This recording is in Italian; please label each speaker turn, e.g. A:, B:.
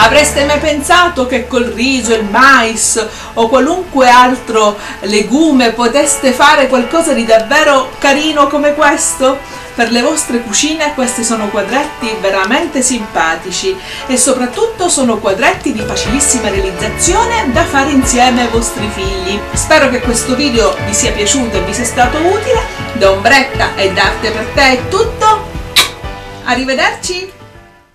A: Avreste mai pensato che col riso, il mais o qualunque altro legume poteste fare qualcosa di davvero carino come questo? Per le vostre cucine questi sono quadretti veramente simpatici e soprattutto sono quadretti di facilissima realizzazione da fare insieme ai vostri figli. Spero che questo video vi sia piaciuto e vi sia stato utile. Da Ombretta e da Arte per te è tutto. Arrivederci!